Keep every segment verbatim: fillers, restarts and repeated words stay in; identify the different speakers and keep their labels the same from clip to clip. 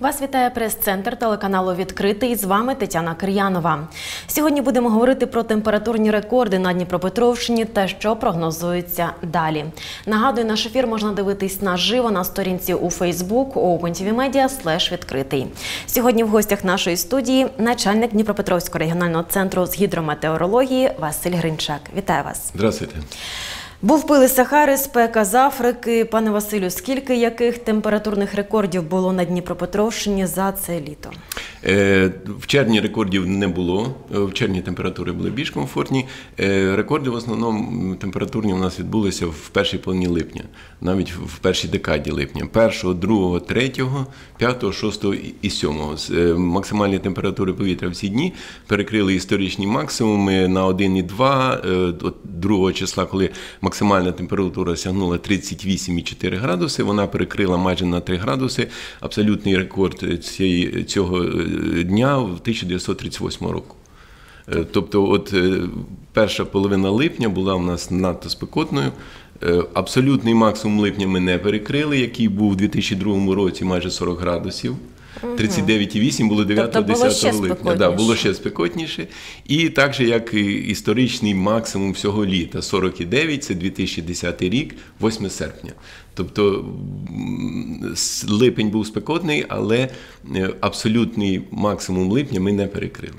Speaker 1: Вас вітає прес-центр телеканалу «Відкритий». З вами Тетяна Кир'янова. Сьогодні будемо говорити про температурні рекорди на Дніпропетровщині та що прогнозується далі. Нагадую, наш ефір можна дивитись наживо на сторінці у Facebook open.tv.media слеш відкритий. Сьогодні в гостях нашої студії начальник Дніпропетровського регіонального центру з гідрометеорології Василь Гринчак. Вітаю вас.
Speaker 2: Здравствуйте.
Speaker 1: Був пил Сахари, спека з Африки. Пане Василю, скільки яких температурних рекордів було на Дніпропетровщині за це літо?
Speaker 2: В червні рекордів не було, в червні температури були більш комфортні. Рекорди в основному температурні у нас відбулися в першій половині липня, навіть в першій декаді липня. першого, другого, третього, п'ятого, шостого і сьомого. Максимальні температури повітря всі дні перекрили історичні максимуми на один і два. другого числа, коли максимальна температура сягнула тридцять вісім цілих чотири градуси, вона перекрила майже на три градуси абсолютний рекорд цієї, цього дня в тисяча дев'ятсот тридцять восьмого року. Тобто от перша половина липня була у нас надто спекотною. Абсолютний максимум липня ми не перекрили, який був у дві тисячі другому році майже сорок градусів. тридцять дев'ять цілих вісім було дев'ятого-десятого липня. Да, було ще спекотніше. І так же, як і історичний максимум всього літа, сорок цілих дев'ять, це дві тисячі десятий рік, восьме серпня. Тобто липень був спекотний, але абсолютний максимум липня ми не перекрили.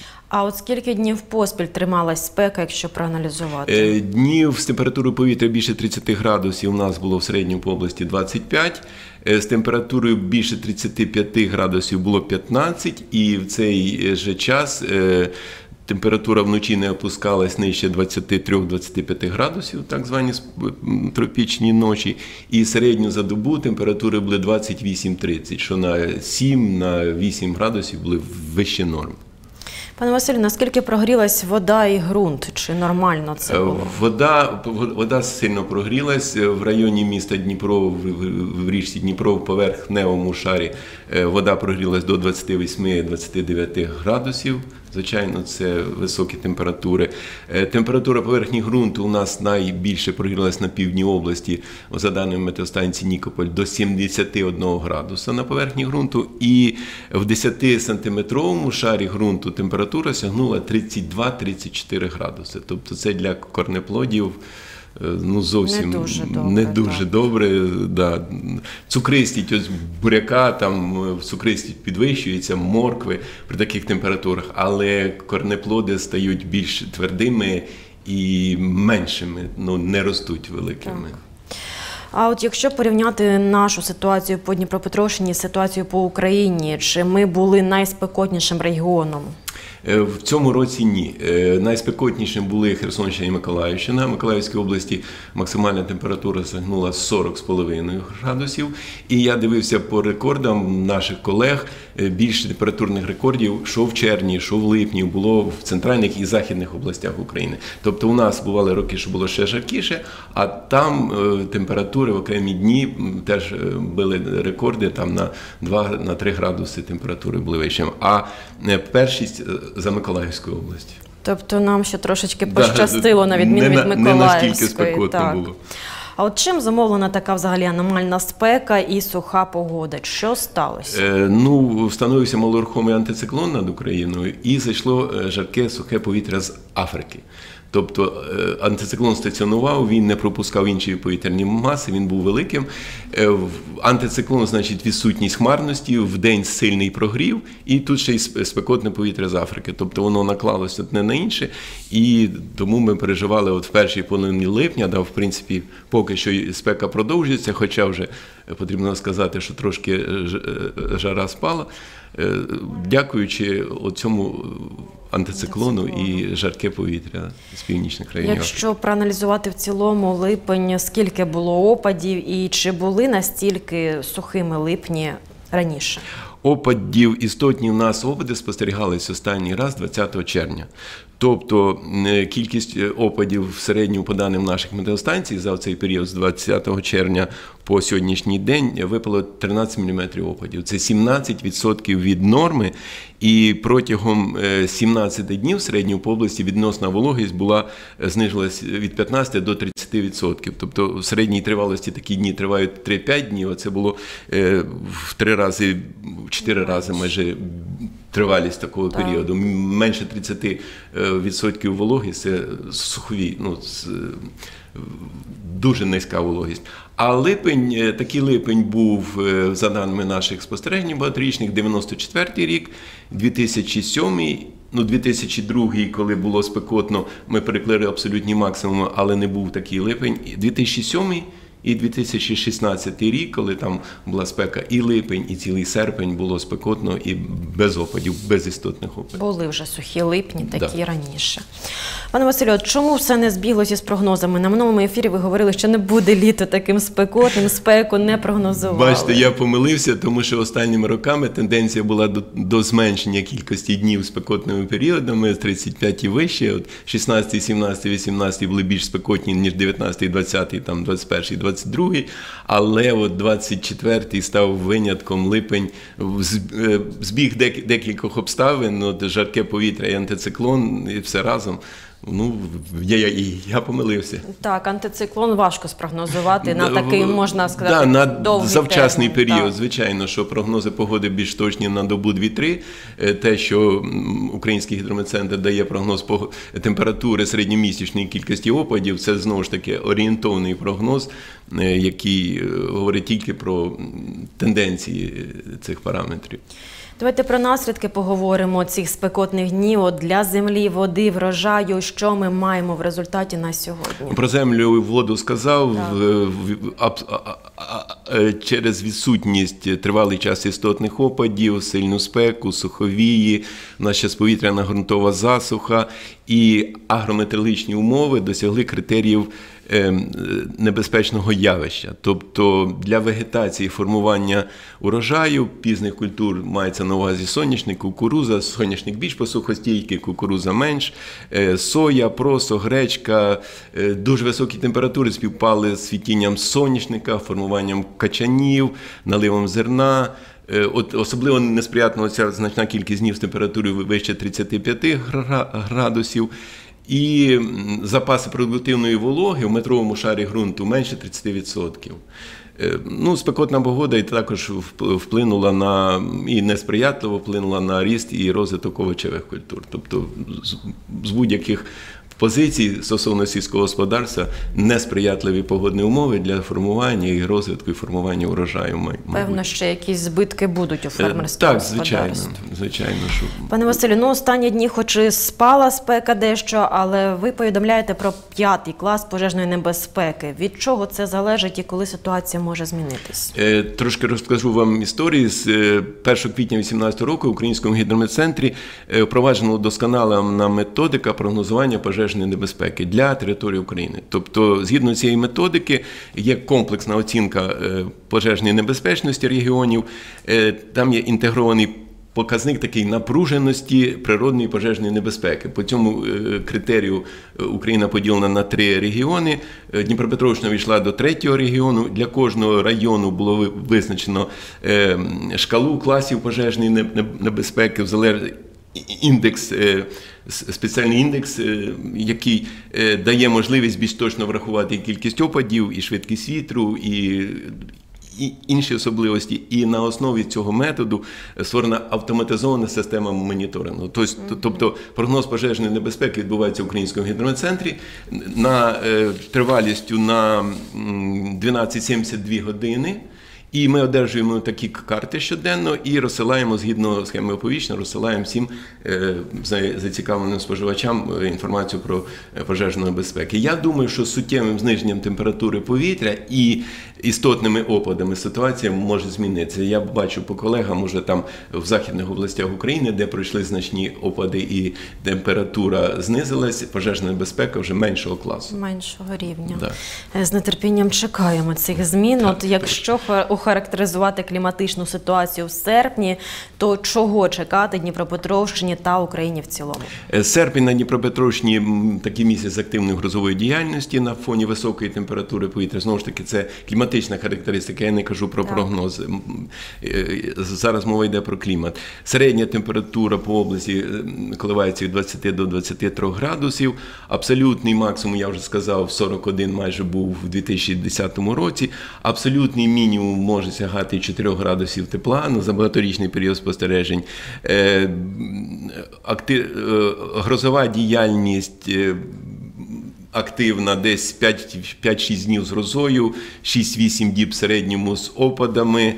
Speaker 1: А от скільки днів поспіль трималась спека, якщо проаналізувати?
Speaker 2: Днів з температурою повітря більше тридцяти градусів у нас було в середньому по області двадцять п'ять. З температурою більше тридцяти п'яти градусів було п'ятнадцять. І в цей же час температура вночі не опускалась нижче двадцяти трьох - двадцяти п'яти градусів, так звані тропічні ночі. І середньо за добу температури були двадцять вісім - тридцять, що на сім - на вісім градусів були вище норм.
Speaker 1: Пане Василю, наскільки прогрілась вода і ґрунт? Чи нормально це було?
Speaker 2: Вода, вода сильно прогрілась. В районі міста Дніпро, в річці Дніпро, в поверхневому шарі вода прогрілась до двадцяти восьми - двадцяти дев'яти градусів. Звичайно, це високі температури. Температура поверхні ґрунту у нас найбільше прогрілась на півдні області, за даними метеостанції Нікополь, до сімдесяти одного градуса на поверхні ґрунту. І в десятисантиметровому шарі ґрунту температура сягнула тридцять два - тридцять чотири градуси. Тобто це для корнеплодів ну, зовсім
Speaker 1: не дуже добре.
Speaker 2: Не дуже добре да. Цукристість ось буряка, там цукристість підвищується, моркви при таких температурах, але корнеплоди стають більш твердими і меншими, ну, не ростуть великими.
Speaker 1: Так. А от якщо порівняти нашу ситуацію по Дніпропетровщині з ситуацією по Україні, чи ми були найспекотнішим регіоном?
Speaker 2: В цьому році ні. Найспекотнішим були Херсонщина і Миколаївщина. В Миколаївській області максимальна температура сягнула сорок з половиною градусів. І я дивився по рекордам наших колег, більше температурних рекордів, що в червні, що в липні, було в центральних і західних областях України. Тобто у нас бували роки, що було ще жаркіше, а там температури в окремі дні теж били рекорди, там на два - на три градуси температури були вищими. А першість за Миколаївською областю.
Speaker 1: Тобто нам ще трошечки пощастило, на відміну від Миколаївської.
Speaker 2: Не настільки спекотно так було.
Speaker 1: А от чим замовлена така взагалі аномальна спека і суха погода? Що сталося?
Speaker 2: Е, ну, встановився малорухомий антициклон над Україною і зайшло жарке, сухе повітря з Африки. Тобто антициклон стаціонував, він не пропускав інші повітряні маси, він був великим. Антициклон, значить, відсутність хмарності, вдень сильний прогрів, і тут ще й спекотне повітря з Африки. Тобто воно наклалося одне на інше, і тому ми переживали от в першій половині липня, да, в принципі, поки що спека продовжується, хоча вже потрібно сказати, що трошки жара спала, дякуючи цьому антициклону і жарке повітря з північних районів.
Speaker 1: Якщо проаналізувати в цілому липень, скільки було опадів і чи були настільки сухими липні раніше?
Speaker 2: Опадів істотні в нас опади спостерігались останній раз двадцятого червня. Тобто кількість опадів в середньому по даним наших метеостанцій за цей період з двадцятого червня по сьогоднішній день випало тринадцять міліметрів опадів. Це сімнадцять відсотків від норми, і протягом сімнадцяти днів в середньому по області відносна вологість була знижувалась від п'ятнадцяти до тридцяти відсотків. Тобто в середній тривалості такі дні тривають три-п'ять днів, а це було в три рази, в чотири рази майже тривалість такого так. періоду. Менше тридцяти відсотків вологість – це сухові, ну, дуже низька вологість. А липень, такий липень був, за даними наших спостережень багаторічних, дев'яносто четвертий рік, дві тисячі сьомий, ну, дві тисячі другий, коли було спекотно, ми перекрили абсолютні максимуми, але не був такий липень, дві тисячі сьомий і дві тисячі шістнадцятий рік, коли там була спека, і липень, і цілий серпень було спекотно і без опадів, без істотних опадів.
Speaker 1: Були вже сухі липні, такі
Speaker 2: да.
Speaker 1: раніше. Пане Василю, чому все не збіглося з прогнозами? На минулому ефірі ви говорили, що не буде літо таким спекотним, спеку не прогнозували.
Speaker 2: Бачите, я помилився, тому що останніми роками тенденція була до, до зменшення кількості днів спекотними періодами, з тридцять п'ять і вище. От шістнадцятий, сімнадцятий, вісімнадцятий були більш спекотні, ніж дев'ятнадцятий, двадцятий, там двадцять перший, двадцять другий, але от двадцять четвертий став винятком, липень, збіг декількох обставин, от жарке повітря і антициклон, і все разом. Ну, я, я, я помилився.
Speaker 1: Так, антициклон важко спрогнозувати на такий, можна сказати,
Speaker 2: да, на
Speaker 1: довгий
Speaker 2: завчасний
Speaker 1: термін.
Speaker 2: період.
Speaker 1: Так.
Speaker 2: Звичайно, що прогнози погоди більш точні на добу дві-три. Те, що Український гідрометцентр дає прогноз температури середньомісячної кількості опадів, це знову ж таки орієнтовний прогноз, який говорить тільки про тенденції цих параметрів.
Speaker 1: Давайте про наслідки поговоримо цих спекотних днів от для землі, води, врожаю. Що ми маємо в результаті на сьогодні?
Speaker 2: Про землю і воду сказав. Через відсутність тривалий час істотних опадів, сильну спеку, суховії, у нас зараз повітряна ґрунтова засуха і агрометеорологічні умови досягли критеріїв небезпечного явища. Тобто для вегетації формування урожаю пізних культур мається на увазі соняшник, кукуруза, соняшник більш посухостійкий, кукуруза менш, соя, просо, гречка, дуже високі температури співпали з цвітінням соняшника, формуванням качанів, наливом зерна. От особливо несприятна ця значна кількість днів з температурою вище тридцяти п'яти градусів. І запаси продуктивної вологи в метровому шарі ґрунту менше тридцяти відсотків. Ну, спекотна погода і також вплинула на, і несприятливо вплинула на ріст і розвиток овочевих культур. Тобто з будь-яких позицій стосовно сільського господарства несприятливі погодні умови для формування і розвитку і формування урожаю.
Speaker 1: Певно, що якісь збитки будуть у фермерському
Speaker 2: так,
Speaker 1: господарстві.
Speaker 2: Так, звичайно. звичайно що...
Speaker 1: Пане Василю, ну останні дні хоч і спала спека дещо, але ви повідомляєте про п'ятий клас пожежної небезпеки. Від чого це залежить і коли ситуація може змінитись?
Speaker 2: Е, трошки розкажу вам історії. З першого квітня дві тисячі вісімнадцятого року в Українському гідрометцентрі впроваджена удосконалена методика прогнозування пожежної небезпеки для території України. Тобто, згідно цієї методики, є комплексна оцінка пожежної небезпечності регіонів, там є інтегрований показник такий напруженості природної пожежної небезпеки. По цьому критерію Україна поділена на три регіони. Дніпропетровщина війшла до третього регіону. Для кожного району було визначено шкалу класів пожежної небезпеки, в залежності індекс, спеціальний індекс, який дає можливість більш точно врахувати і кількість опадів, і швидкість вітру, і і інші особливості. І на основі цього методу створена автоматизована система моніторингу. Тобто, тобто прогноз пожежної небезпеки відбувається в Українському гідрометцентрі на тривалістю на дванадцять сімдесят дві години. І ми одержуємо такі карти щоденно і розсилаємо, згідно схеми оповіщення, розсилаємо всім зацікавленим споживачам інформацію про пожежну небезпеку. Я думаю, що суттєвим зниженням температури повітря і істотними опадами ситуація може змінитися. Я бачу по колегам, уже там в західних областях України, де пройшли значні опади і температура знизилась, пожежна небезпека вже меншого класу.
Speaker 1: Меншого рівня.
Speaker 2: Да.
Speaker 1: З нетерпінням чекаємо цих змін.
Speaker 2: Так.
Speaker 1: От якщо охарактеризувати кліматичну ситуацію в серпні, то чого чекати Дніпропетровщині та Україні в цілому?
Speaker 2: Серпень на Дніпропетровщині – такий місяць активної грозової діяльності на фоні високої температури повітря. Знову ж таки, це кліматична характеристика, я не кажу про
Speaker 1: так.
Speaker 2: прогноз. Зараз мова йде про клімат. Середня температура по області коливається від двадцяти до двадцяти трьох градусів. Абсолютний максимум, я вже сказав, сорок один майже був в дві тисячі десятому році. Абсолютний мінімум може сягати чотирьох градусів тепла за багаторічний період спостережень. Актив... Грозова діяльність активна десь п'ять-шість днів з грозою, шість-вісім діб в середньому з опадами.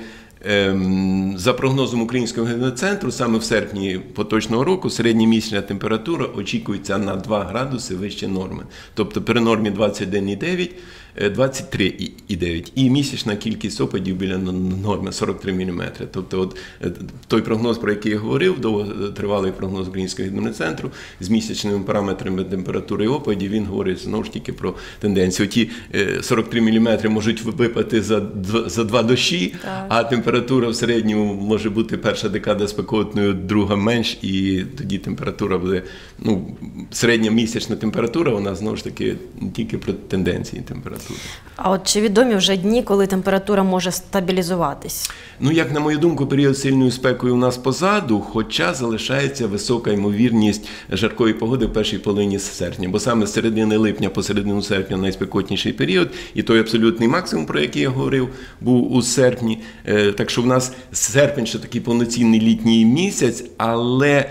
Speaker 2: За прогнозом Українського гідроцентру, саме в серпні поточного року середньомісячна температура очікується на два градуси вище норми. Тобто при нормі двадцять один і дев'ять, двадцять три і дев'ять. І місячна кількість опадів біля норми сорок три міліметри. Тобто от той прогноз, про який я говорив, довготривалий прогноз Українського гідроцентру, з місячними параметрами температури і опадів, він говорить знову ж таки про тенденцію. Ті сорок три міліметри можуть випати за, за два дощі, так. А температура в середньому може бути перша декада спекотною, друга менш, і тоді температура буде, ну, середня місячна температура, вона знову ж таки тільки про тенденції температури.
Speaker 1: А от чи відомі вже дні, коли температура може стабілізуватись?
Speaker 2: Ну, як на мою думку, період сильної спекою у нас позаду, хоча залишається висока ймовірність жаркої погоди в першій половині серпня, бо саме з середини липня по середину серпня найспекотніший період, і той абсолютний максимум, про який я говорив, був у серпні. Так що в нас серпень ще такий повноцінний літній місяць, але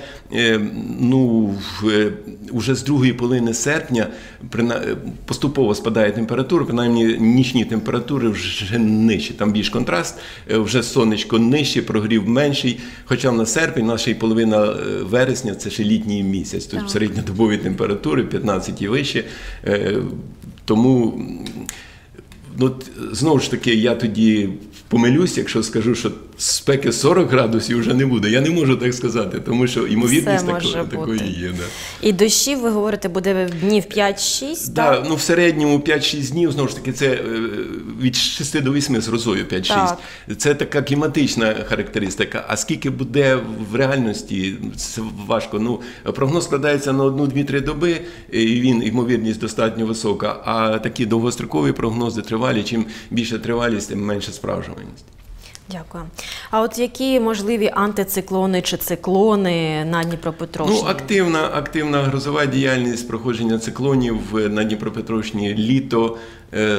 Speaker 2: ну, вже з другої половини серпня поступово спадає температура, принаймні нічні температури вже нижчі, там більш контраст, вже сонечко нижче, прогрів менший, хоча в нас серпень, наша і половина вересня – це ще літній місяць, тобто середньодобові температури п'ятнадцять і вище, тому ну, знову ж таки я тоді помилюсь, якщо скажу, що спеки сорок градусів вже не буде. Я не можу так сказати, тому що ймовірність такої, такої є. Да.
Speaker 1: І дощів, ви говорите, буде днів п'ять-шість?
Speaker 2: Так, да, ну в середньому п'ять-шість днів, знову ж таки, це від шести до восьми з грозою п'ять-шість. Це така кліматична характеристика. А скільки буде в реальності, це важко. Ну, прогноз складається на одну-дві-три доби, і він, ймовірність достатньо висока. А такі довгострокові прогнози тривалі, чим більша тривалість, тим менша справжність.
Speaker 1: Дякую. А от які можливі антициклони чи циклони на Дніпропетровщині?
Speaker 2: Ну, активна, активна грозова діяльність проходження циклонів на Дніпропетровщині літо, е,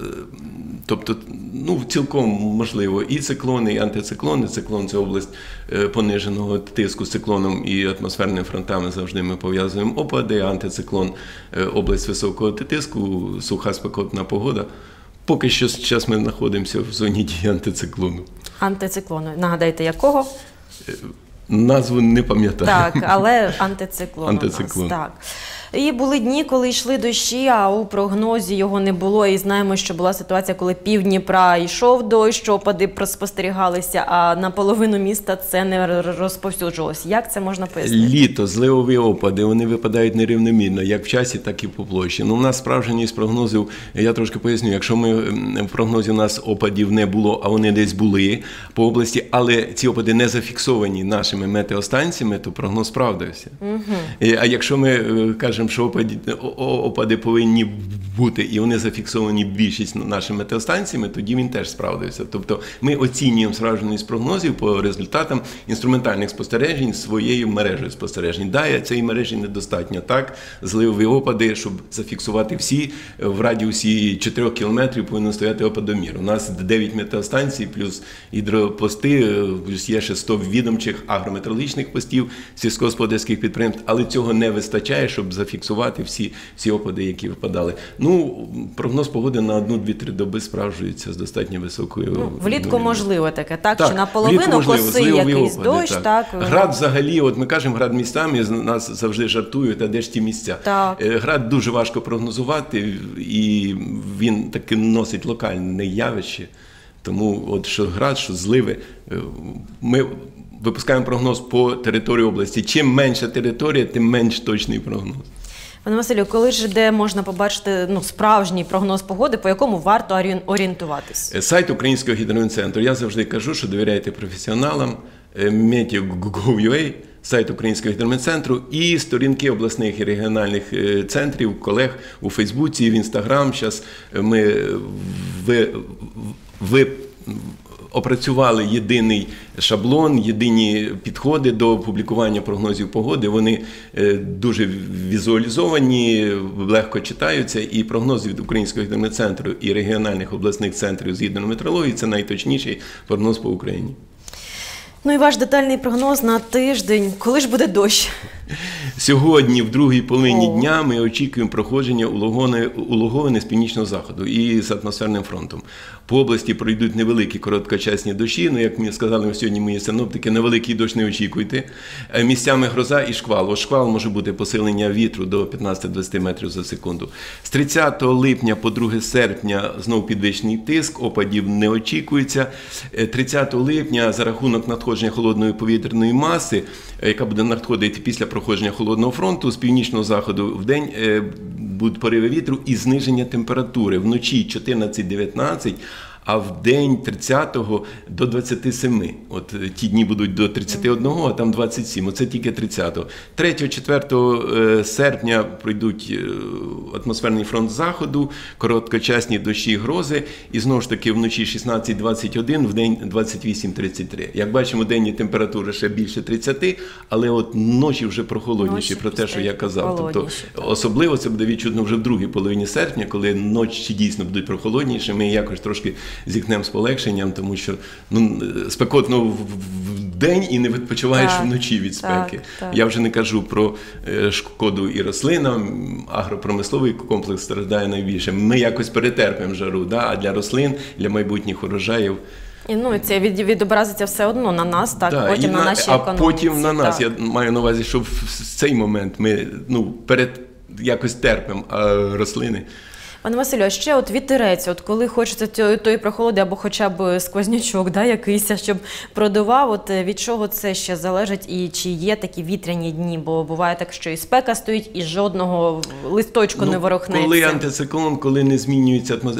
Speaker 2: тобто, ну, цілком можливо і циклони, і антициклони. Циклон – це область е, пониженого тиску з циклоном і атмосферними фронтами завжди ми пов'язуємо опади, антициклон е, – область високого тиску, суха спекотна погода. Поки що зараз ми знаходимося в зоні дії антициклону.
Speaker 1: Антициклону. Нагадайте, якого?
Speaker 2: Назву не пам'ятаю.
Speaker 1: Так, але антициклон,
Speaker 2: антициклон.
Speaker 1: у нас. Так. І були дні, коли йшли дощі, а у прогнозі його не було. І знаємо, що була ситуація, коли пів Дніпра йшов дощ, опади спостерігалися, а на половину міста це не розповсюджувалося. Як це можна пояснити?
Speaker 2: Літо, зливові опади, вони випадають нерівномірно, як в часі, так і по площі. Ну, у нас справжність прогнозів, я трошки поясню, якщо ми в прогнозі у нас опадів не було, а вони десь були по області, але ці опади не зафіксовані нашими метеостанціями, то прогноз справдився. Угу. А якщо ми кажемо, що опади, опади повинні бути, і вони зафіксовані більшість нашими метеостанціями, тоді він теж справдився. Тобто ми оцінюємо справжність прогнозів по результатам інструментальних спостережень своєю мережею спостережень. Да, цієї мережі недостатньо. Так, зливові опади, щоб зафіксувати всі, в радіусі чотирьох кілометрів повинен стояти опадомір. У нас дев'ять метеостанцій, плюс гідропости, плюс є ще сто відомчих агрометеорологічних постів сільськогосподарських підприємств, але цього не вистачає, щоб зафіксувати всі, всі опади, які випадали. Ну, прогноз погоди на одну-дві-три доби справджується з достатньо високою...
Speaker 1: Ну, влітку можливо таке, так? так? Чи наполовину коси якийсь опади, дощ, так? так?
Speaker 2: Град взагалі, от ми кажемо град містами, нас завжди жартують, а де ж ті місця?
Speaker 1: Так.
Speaker 2: Град дуже важко прогнозувати, і він таки носить локальне явище. Тому от що град, що зливи, ми випускаємо прогноз по території області. Чим менша територія, тим менш точний прогноз.
Speaker 1: Пане Василю, коли ж де можна побачити ну, справжній прогноз погоди, по якому варто орі- орієнтуватись?
Speaker 2: Сайт Українського гідрометцентру. Я завжди кажу, що довіряйте професіоналам. метео крапка гов крапка ю а, сайт Українського гідрометцентру і сторінки обласних і регіональних центрів, колег у Фейсбуці і в Інстаграм. Зараз ми ви, ви опрацювали єдиний шаблон, єдині підходи до публікування прогнозів погоди. Вони дуже візуалізовані, легко читаються, і прогнози від Українського гідрометцентру і регіональних обласних центрів з гідрометеорології – це найточніший прогноз по Україні.
Speaker 1: Ну і ваш детальний прогноз на тиждень. Коли ж буде дощ?
Speaker 2: Сьогодні, в другій половині О. дня, ми очікуємо проходження улоговини з північного заходу і з атмосферним фронтом. По області пройдуть невеликі короткочасні дощі, ну, як мені сказали сьогодні мої синоптики, на великий дощ не очікуйте. Місцями гроза і шквал. О, шквал може бути посилення вітру до п'ятнадцяти-двадцяти метрів за секунду. З тридцятого липня по друге серпня знов підвищений тиск, опадів не очікується. тридцятого липня за рахунок надходження холодної повітряної маси, яка буде надходити після проходження холодного фронту, з північного заходу в день будуть пориви вітру і зниження температури. Вночі чотирнадцять-дев'ятнадцять, а в день тридцятого до двадцяти семи. От ті дні будуть до тридцяти одного, а там двадцять сім. Оце тільки тридцятого. третього-четвертого серпня пройдуть атмосферний фронт заходу, короткочасні дощі і грози. І знову ж таки вночі шістнадцять-двадцять один, в день двадцять вісім-тридцять три. Як бачимо, денні температури ще більше тридцяти, але от ночі вже прохолодніші, про те, що я казав. Тобто, особливо це буде відчутно вже в другій половині серпня, коли ночі дійсно будуть прохолодніші. Ми якось трошки зіткнемо з полегшенням, тому що ну, спекотно в день і не відпочиваєш так, вночі від спеки. Так, так. Я вже не кажу про шкоду і рослинам, агропромисловий комплекс страждає найбільше. Ми якось перетерпимо жару, да? А для рослин, для майбутніх урожаїв
Speaker 1: і ну, це від, відобразиться все одно на нас, так,
Speaker 2: да,
Speaker 1: потім на, на нашій
Speaker 2: а
Speaker 1: економіці.
Speaker 2: А потім на нас.
Speaker 1: Так.
Speaker 2: Я маю на увазі, що в цей момент ми ну, перед якось терпимо, а рослини...
Speaker 1: Пане Василю, а ще от вітерець, от коли хочеться тої прохолоди або хоча б сквознячок, да, якийсь, щоб продував, от від чого це ще залежить і чи є такі вітряні дні? Бо буває так, що і спека стоїть, і жодного листочку ну, не ворухнеться.
Speaker 2: Коли антициклон, коли не змінюється атмос...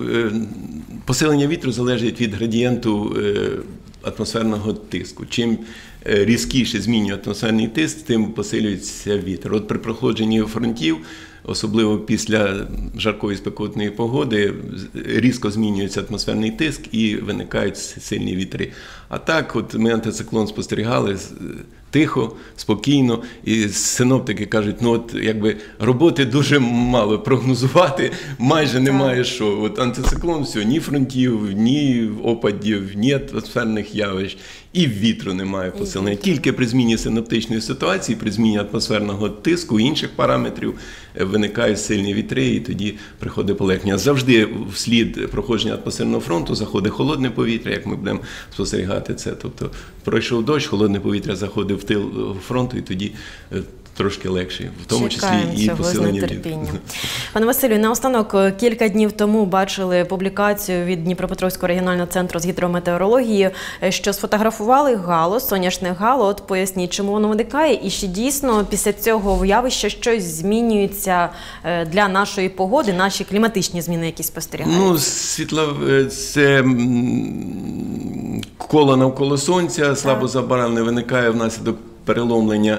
Speaker 2: посилення вітру залежить від градієнту атмосферного тиску. Чим різкіше змінює атмосферний тиск, тим посилюється вітер. От при проходженні фронтів, особливо після жаркої спекотної погоди, різко змінюється атмосферний тиск і виникають сильні вітри. А так, от ми антициклон спостерігали тихо, спокійно, і синоптики кажуть, ну от якби роботи дуже мало, прогнозувати майже немає що. От антициклон, все, ні фронтів, ні опадів, ні атмосферних явищ, і вітру немає посилення. Тільки при зміні синоптичної ситуації, при зміні атмосферного тиску і інших параметрів виникають сильні вітри, і тоді приходить полегшення. Завжди вслід проходження атмосферного фронту заходить холодне повітря, як ми будемо спостерігати це. Тобто пройшов дощ, холодне повітря заходить в тил фронту, і тоді трошки легше, в тому
Speaker 1: Чекаємо
Speaker 2: числі і посилення
Speaker 1: терпіння. Пане Василю, наостанок, кілька днів тому бачили публікацію від Дніпропетровського регіонального центру з гідрометеорології, що сфотографували гало, сонячне гало. От поясніть, чому воно виникає, і чи дійсно після цього явища щось змінюється для нашої погоди, наші кліматичні зміни якісь спостерігаються?
Speaker 2: Ну, світло, це коло навколо Сонця, слабо забарвлене, виникає внаслідок переломлення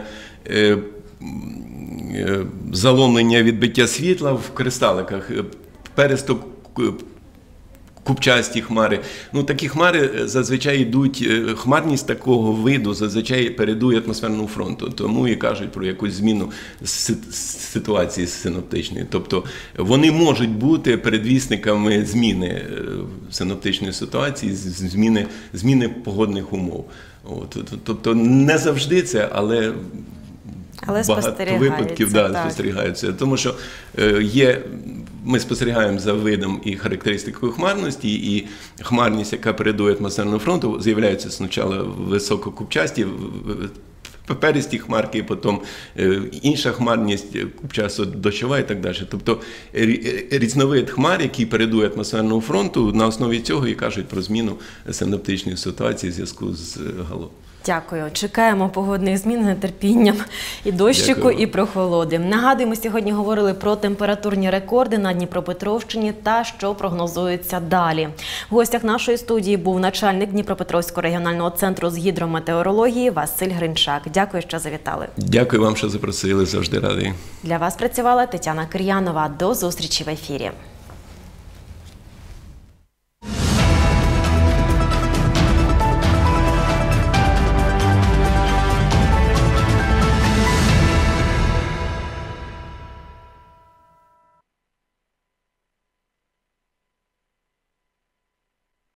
Speaker 2: заломлення відбиття світла в кристаликах, пересто купчасті хмари. Ну, такі хмари зазвичай йдуть, хмарність такого виду зазвичай передує атмосферному фронту, тому і кажуть про якусь зміну ситуації синоптичної. Тобто вони можуть бути передвісниками зміни синоптичної ситуації, зміни, зміни погодних умов. От, тобто не завжди це, але
Speaker 1: Але
Speaker 2: багато випадків да, спостерігаються. Тому що е, є, ми спостерігаємо за видом і характеристикою хмарності, і хмарність, яка передує атмосферному фронту, з'являються спочатку висококупчасті, паперисті хмарки, потім е, інша хмарність, купчасто дощова і так далі. Тобто різновид хмар, який передує атмосферному фронту, на основі цього і кажуть про зміну синоптичної ситуації в зв'язку з гало.
Speaker 1: Дякую. Чекаємо погодних змін з нетерпінням і дощику,
Speaker 2: Дякую.
Speaker 1: і прохолоди. Нагадую, ми сьогодні говорили про температурні рекорди на Дніпропетровщині та що прогнозується далі. В гостях нашої студії був начальник Дніпропетровського регіонального центру з гідрометеорології Василь Гринчак. Дякую, що завітали.
Speaker 2: Дякую вам, що запросили, завжди радий.
Speaker 1: Для вас працювала Тетяна Кир'янова. До зустрічі в ефірі.